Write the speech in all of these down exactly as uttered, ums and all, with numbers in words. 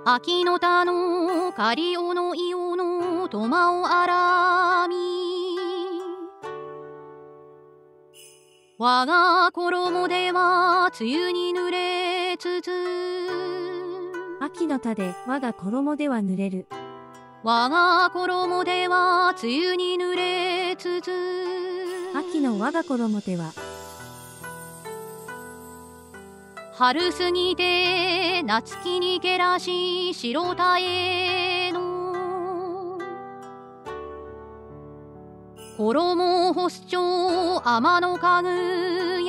秋の田の狩りおのいおのとまをあらみ、我が衣では梅雨に濡れつつ、 秋の田で我が衣では濡れる。 我が衣では梅雨に濡れつつ、 秋の我が衣では春過ぎて夏木にけらし白田への衣を干す町天の家具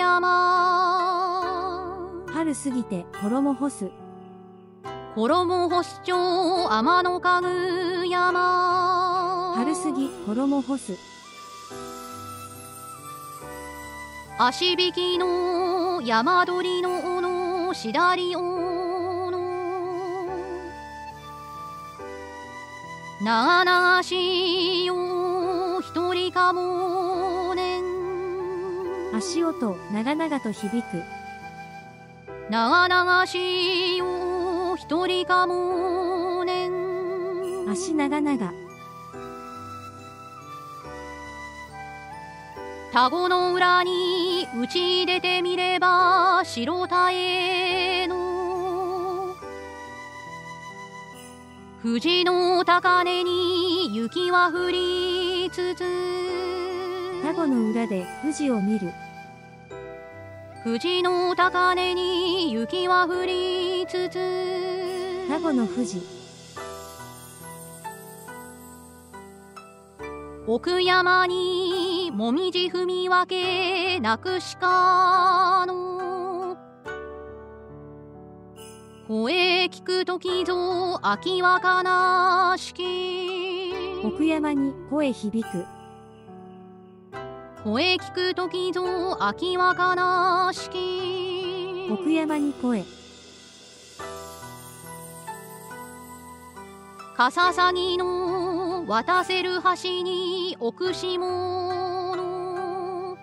山、 春過ぎて衣干す。 衣干す町天の家具山、 春過ぎ衣干す。 足引きの山鳥の尾のしだりおの長々しよ一人かもねん、 足音長々と響く。 長々しよ一人かもねん、 足長々。 田子の裏に打ち出てみれば白田への富士の高根に雪は降りつつ、 田子の裏で富士を見る。 富士の高根に雪は降りつつ、 田子の富士。 奥山にもみじ踏み分けなくしかの声聞くときぞ秋は悲しき、 奥山に声響く。 声聞くときぞ秋は悲しき、 奥山に声。 かささぎの渡せる橋に置くしもの、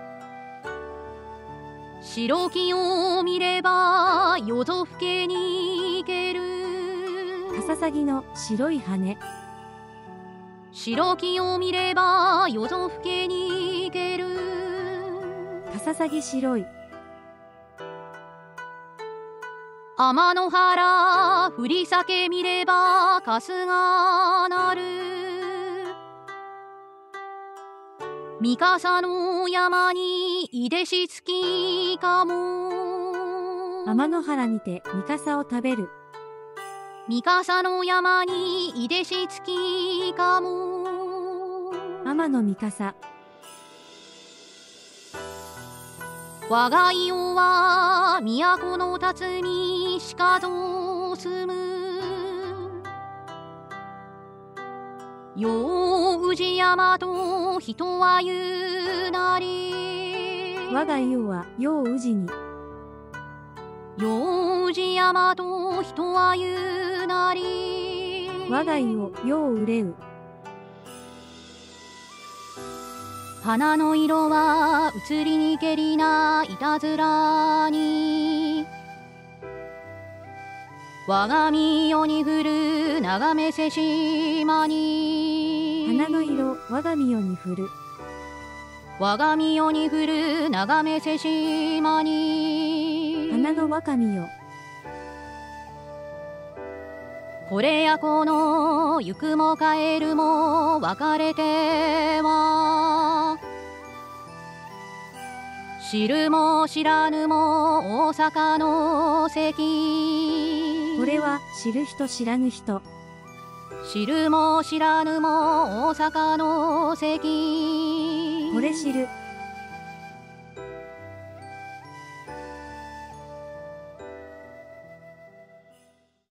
白木を見れば夜ぞふけに行ける、 かささぎの白い羽。 白木を見れば夜ぞふけに行ける、 かささぎ白い。 天の原降り裂け見れば春が鳴る、三笠の山にいでしつきかも、 天の原にて三笠を食べる。 三笠の山にいでしつきかも、 天の三笠。 我が世は都の辰にしかぞ住む、よう宇治山と人は言うなり、 我が世はよう宇治に。 よう宇治山と人は言うなり、 我が世よう憂う。 花の色は移りにけりないたずらに、我が身世に降る眺めせしまに、 花の色我が身世に降る。 我が身世に降る眺めせしまに、 花の若身よ。 これやこの行くも帰るも別れては、知るも知らぬも大阪の関、 これは知る人知らぬ人。 知るも知らぬも大阪の関、 これ知る